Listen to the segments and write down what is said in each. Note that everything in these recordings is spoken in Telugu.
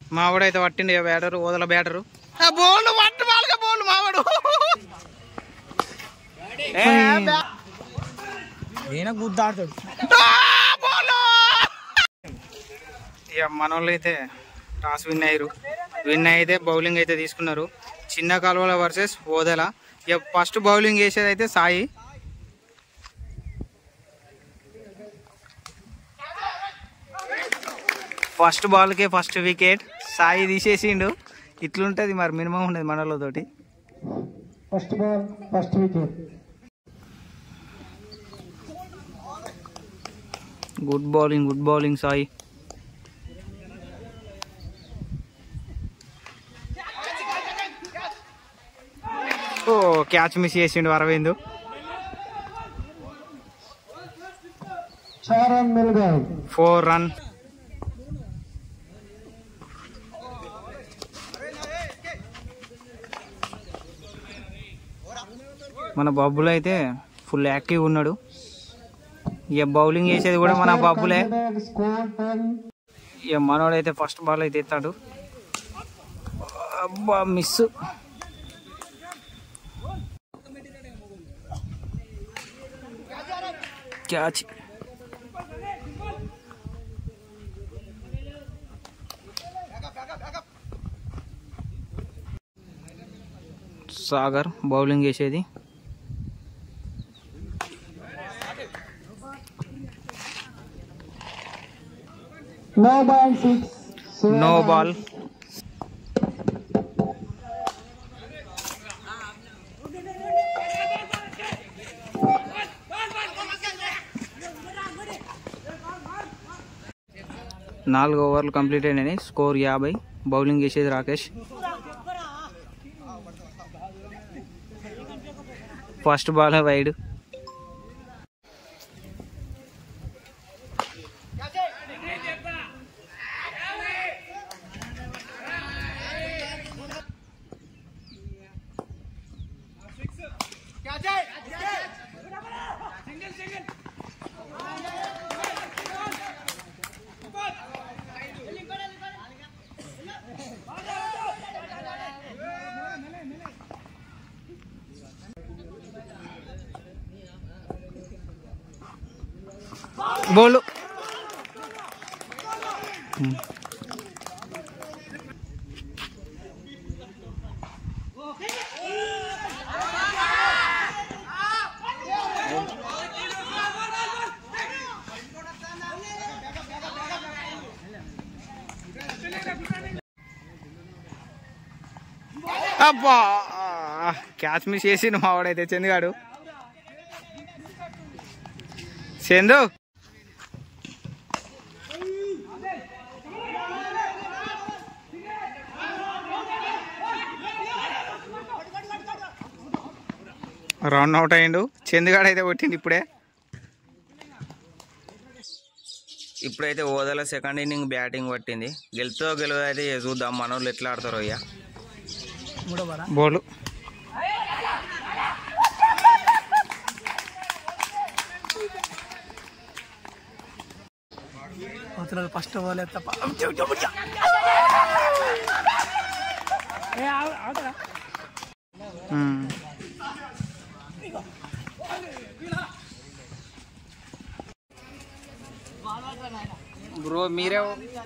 మావాడైతే పట్టిండి బ్యాటరు ఓదల బ్యాటరు బోల్డ్ పట్టు వాళ్ళగా బోల్డ్ మావాడు గుద్దాడుతాడు ఇక మనోళ్ళు అయితే టాస్ విన్ అయితే బౌలింగ్ అయితే తీసుకున్నారు. చిన్న కాలువల వర్సెస్ ఓదల. ఇక ఫస్ట్ బౌలింగ్ వేసేది అయితే సాయి. ఫస్ట్ బాల్కే ఫస్ట్ వికెట్ సాయి తీసేసిండు. ఇట్లుంటది మరి మినిమం ఉండదు మనోళ్ళతోటి. First ball first wicket. Good bowling Sai. ఓ క్యాచ్ మిస్ చేసిండు అరవింద్. 4 రన్. మన బబ్బులు అయితే ఫుల్ యాక్టివ్ ఉన్నాడు. ఇక బౌలింగ్ చేసేది కూడా మన బబ్బులే. ఇక మనోడైతే ఫస్ట్ బాల్ అయితే ఎత్తాడు. అబ్బా మిస్. క్యాచ్. సాగర్ బౌలింగ్ చేసేది. No ball. నాలుగు ఓవర్లు కంప్లీట్ అయినాయి. స్కోర్ 50. బౌలింగ్ చేసేది రాకేష్. First ball wide. బోలు. అబ్బా క్యాచ్ మిస్ చేసిండు మావాడైతే చందుగాడు. చందు రన్ అవుట్ అయ్యిండు. చందుగాడు అయితే కొట్టిండు ఇప్పుడైతే ఓదల సెకండ్ ఇన్నింగ్ బ్యాటింగ్ పట్టింది. గెలుతో గెలవైతే చూద్దాం మనోళ్ళు ఎట్లా ఆడతారో. అయ్యా బోలు. ఫస్ట్ బాల్ బ్రో మీరే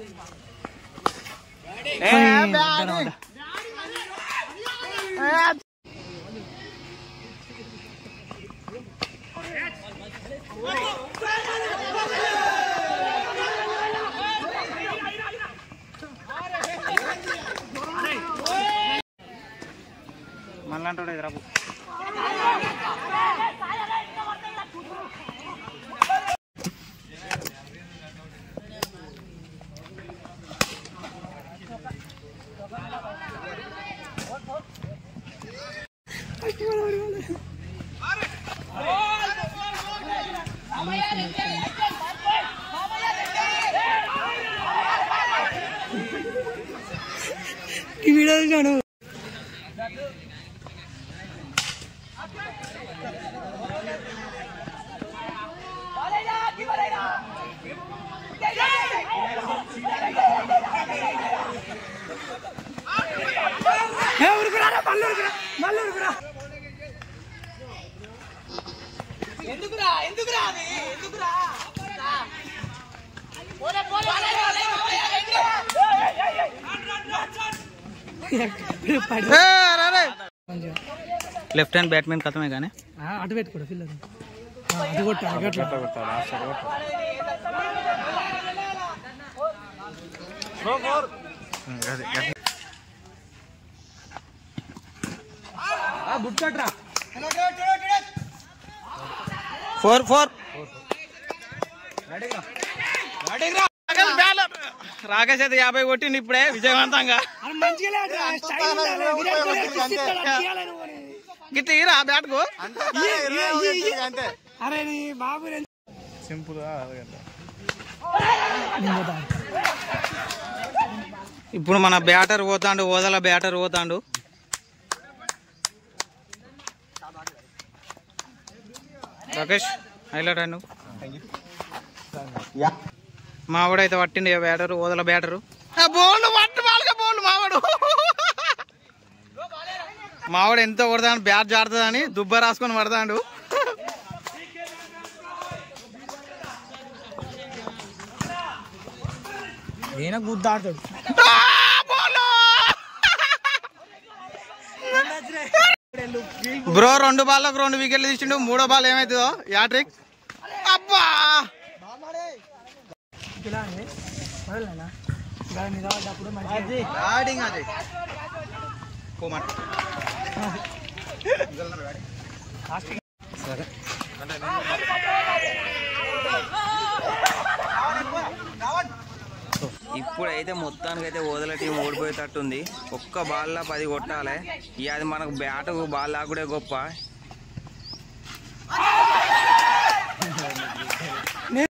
మళ్ళీ రాబు. వీడియో లెఫ్ట్ హ్యాండ్ బ్యాట్మెన్ ఖతమే కానీ అటు పెట్టుకోడు పిల్లలు అది కొట్టాలి ఫోర్ ఫోర్ రాకేష్ అయితే 50 కొట్టింది ఇప్పుడే విజయవంతంగా గిట్ల ఇరా బ్యాట్కు సింపుల్. ఇప్పుడు మన బ్యాటర్ పోతాండు, ఓదల బ్యాటర్ పోతాండు. రాకేష్ హైలైట్ అయ్యి మావాడైతే పట్టిండు బ్యాటరు, ఓదల బ్యాటరు. బోల్డ్ పట్టు వాళ్ళగా బోల్డ్ మావాడు ఎంతో కొడతాడు, బ్యాట్ జారుతుందని దుబ్బ రాసుకొని పడతాడు. గుద్దాడుతాడు బ్రో. 2 బాల్లకు 2 వికెట్లు తీసిండు. 3వ బాల్ ఏమైతుందో యాట్రిక్. అబ్బా ఇప్పుడైతే మొత్తానికైతే ఓదల టీం ఓడిపోయేటట్టుంది. ఒక్క బాల్లో 10 కొట్టాలి. ఇక అది మనకు బ్యాట్ బాల్ లాగుడే గొప్ప.